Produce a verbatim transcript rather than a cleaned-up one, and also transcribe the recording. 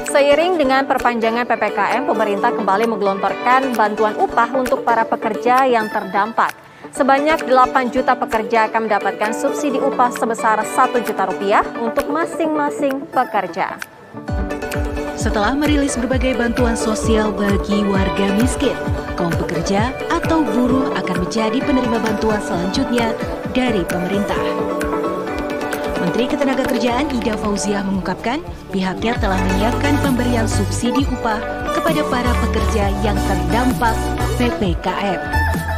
Seiring dengan perpanjangan P P K M, pemerintah kembali menggelontorkan bantuan upah untuk para pekerja yang terdampak. Sebanyak delapan juta pekerja akan mendapatkan subsidi upah sebesar satu juta rupiah untuk masing-masing pekerja. Setelah merilis berbagai bantuan sosial bagi warga miskin, kaum pekerja atau buruh akan menjadi penerima bantuan selanjutnya dari pemerintah. Menteri Ketenagakerjaan Ida Fauziah mengungkapkan pihaknya telah menyiapkan pemberian subsidi upah kepada para pekerja yang terdampak P P K M.